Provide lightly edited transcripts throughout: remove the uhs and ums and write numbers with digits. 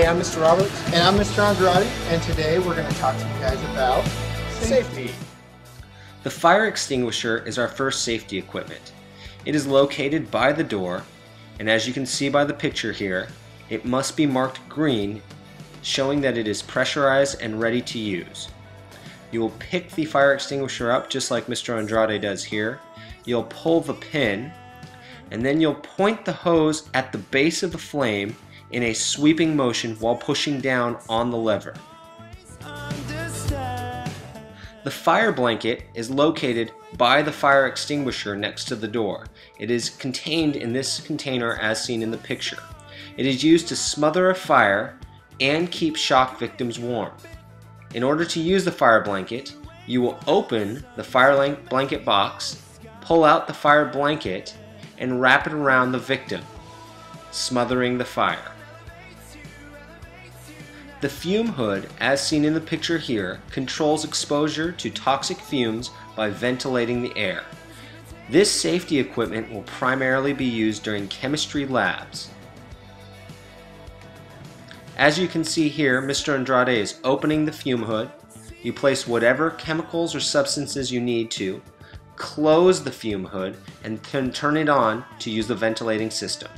I'm Mr. Roberts. And I'm Mr. Andrade, and today we're going to talk to you guys about safety. The fire extinguisher is our first safety equipment. It is located by the door, and as you can see by the picture here, it must be marked green, showing that it is pressurized and ready to use. You will pick the fire extinguisher up just like Mr. Andrade does here. You'll pull the pin, and then you'll point the hose at the base of the flame in a sweeping motion while pushing down on the lever. The fire blanket is located by the fire extinguisher next to the door. It is contained in this container as seen in the picture. It is used to smother a fire and keep shock victims warm. In order to use the fire blanket, you will open the fire blanket box, pull out the fire blanket, and wrap it around the victim, smothering the fire. The fume hood, as seen in the picture here, controls exposure to toxic fumes by ventilating the air. This safety equipment will primarily be used during chemistry labs. As you can see here, Mr. Andrade is opening the fume hood. You place whatever chemicals or substances you need to, close the fume hood, and then turn it on to use the ventilating system.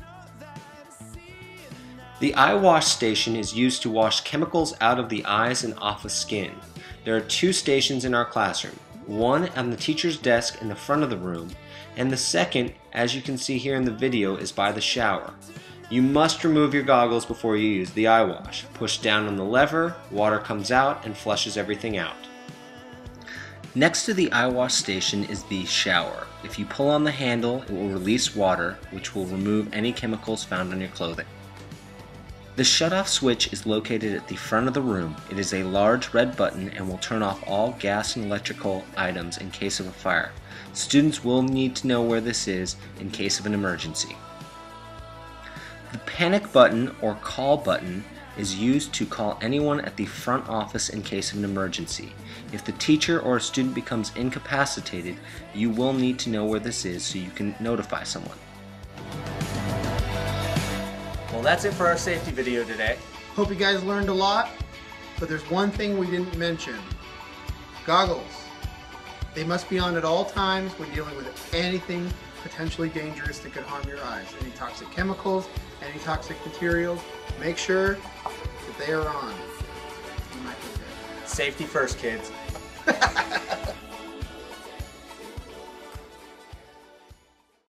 The eye wash station is used to wash chemicals out of the eyes and off of skin. There are two stations in our classroom, one on the teacher's desk in the front of the room, and the second, as you can see here in the video, is by the shower. You must remove your goggles before you use the eye wash. Push down on the lever, water comes out and flushes everything out. Next to the eye wash station is the shower. If you pull on the handle, it will release water, which will remove any chemicals found on your clothing. The shutoff switch is located at the front of the room. It is a large red button and will turn off all gas and electrical items in case of a fire. Students will need to know where this is in case of an emergency. The panic button or call button is used to call anyone at the front office in case of an emergency. If the teacher or a student becomes incapacitated, you will need to know where this is so you can notify someone. Well, that's it for our safety video today. Hope you guys learned a lot, but there's one thing we didn't mention. Goggles. They must be on at all times when dealing with anything potentially dangerous that could harm your eyes. Any toxic chemicals, any toxic materials, make sure that they are on. You might be dead. Safety first, kids.